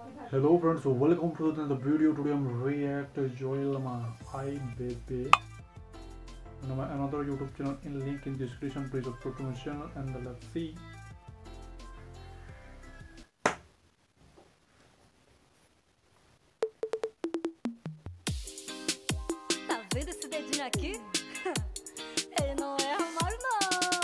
Hello friends, so welcome to another video. Today I'm react Joelma. Hi baby. My another YouTube channel in link in description. Please subscribe to my channel and let's see. Tá vendo esse dedinho aqui? Ele não é armário não.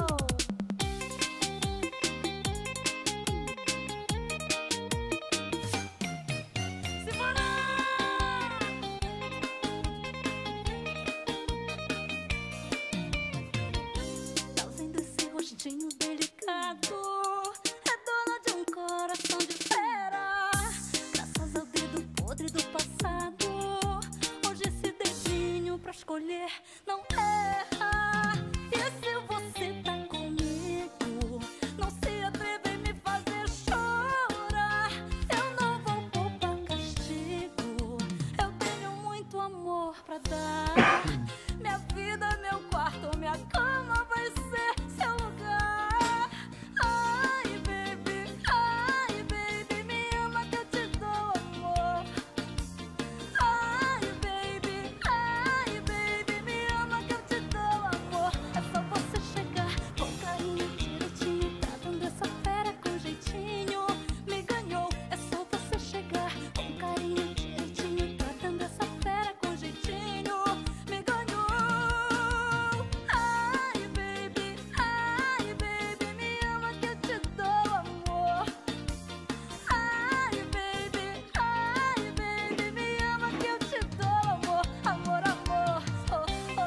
Rostinho delicado, é dona de um coração de fera. Graças ao dedo podre do passado, hoje esse dedinho pra escolher não erra. E se você tá comigo, não se atreve em me fazer chorar. Eu não vou poupar castigo, eu tenho muito amor pra dar. Minha vida, meu quarto, minha cama vai ser seu lugar. Ai, baby, me ama que eu te dou amor. Ai, baby, me ama que eu te dou amor. É só você chegar com carinho direitinho, tratando essa fera com jeitinho. Me ganhou, é só você chegar com carinho direitinho, tratando essa fera com jeitinho. Me ganhou. Ai, baby, me ama que eu te dou amor. Ai, baby, me ama que eu te dou amor. Amor, amor, oh, oh.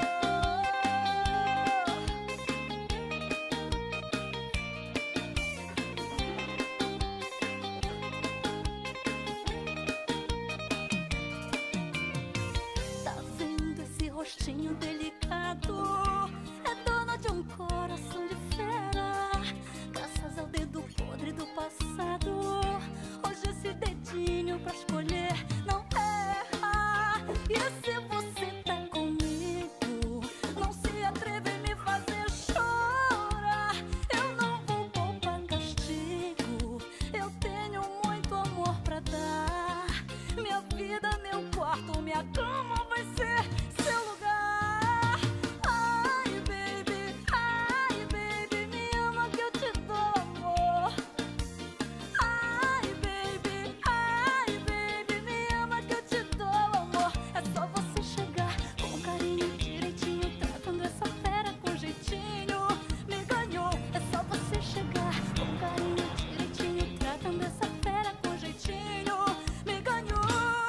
Tá vendo esse rostinho delicado? É dona de um coração de fera. Graças ao dedo podre do passado, hoje esse dedinho pra escolher não erra. E se você tá comigo, não se atreve em me fazer chorar. Eu não vou poupar castigo, eu tenho muito amor pra dar. Minha vida, meu quarto, minha cama vai ser seu lugar. Ai, baby, me ama que eu te dou amor. Ai, baby, me ama que eu te dou amor. É só você chegar com carinho direitinho, tratando essa fera com jeitinho. Me ganhou, é só você chegar com carinho direitinho, tratando essa fera com jeitinho. Me ganhou.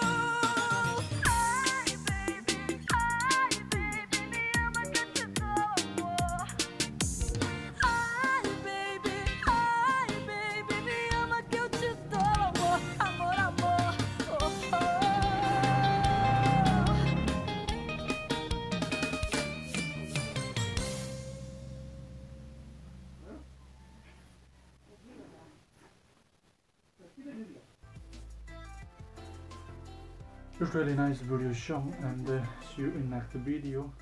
Ai, baby, me ama que eu te dou amor. Ai, baby, me ama que eu te dou amor. Amor, amor, oh, oh. It's really nice video song and see you in next video.